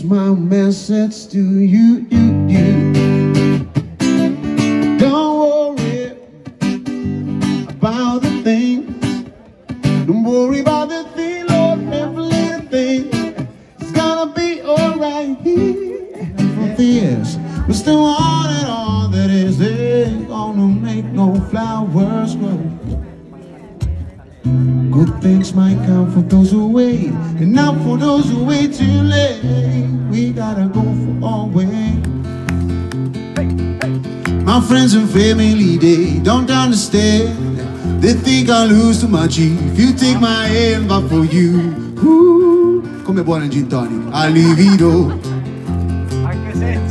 Here's my message to you, Don't worry about the things. Don't worry about the thing, Lord, every little thing. It's gonna be alright here. For this, we still want it all that is. Ain't gonna make no flowers grow. Good things might come for those who wait, and not for those who wait too late. We gotta go for our way. My friends and family, they don't understand. They think I lose too much if you take my hand, but for you, come buono in gin tonic, I live it all.